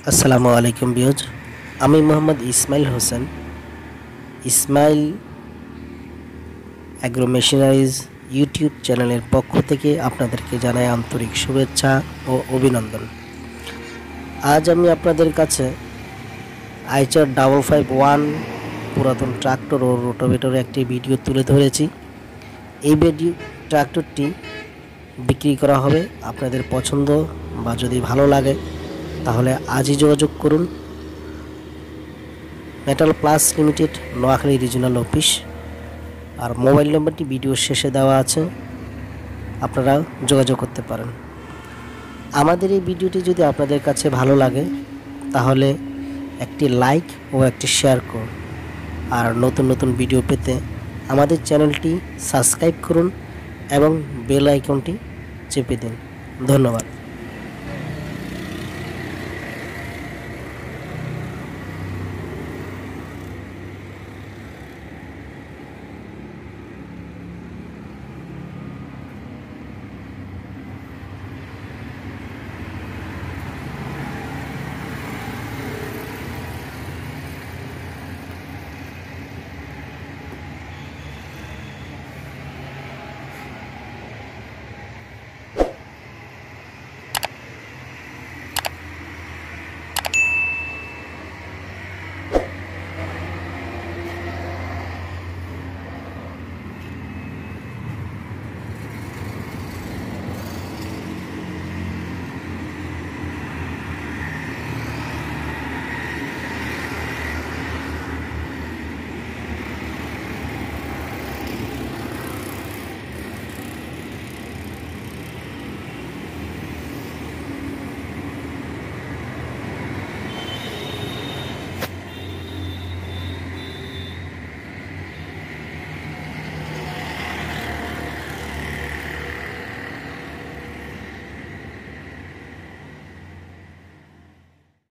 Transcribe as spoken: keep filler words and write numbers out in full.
আসসালামু আলাইকুম বিয়জ, আমি Mohammad Ismail Hossain. Ismail agro machineries YouTube চ্যানেলের পক্ষ থেকে আপনাদেরকে জানাই আন্তরিক শুভেচ্ছা ও অভিনন্দন। আজ আমি আপনাদের কাছে আইচার ডাবল ফাইভ ওয়ান পুরাতন ট্রাক্টর ও রোটাভেটরের একটি ভিডিও তুলে ধরেছি। এই ভিডিও ট্রাক্টরটি বিক্রি করা হবে। আপনাদের পছন্দ বা যদি ভালো লাগে তাহলে আজই যোগাযোগ করুন। Metal plus limited, Noakhali regional office. আর মোবাইল নম্বরটি ভিডিওর শেষে দেওয়া আছে, আপনারা যোগাযোগ করতে পারেন। আমাদের এই ভিডিওটি যদি আপনাদের কাছে ভালো লাগে তাহলে একটি লাইক ও একটি শেয়ার করুন। আর নতুন নতুন ভিডিও পেতে আমাদের চ্যানেলটি সাবস্ক্রাইব করুন এবং বেল আইকনটি চেপে দিন। ধন্যবাদ।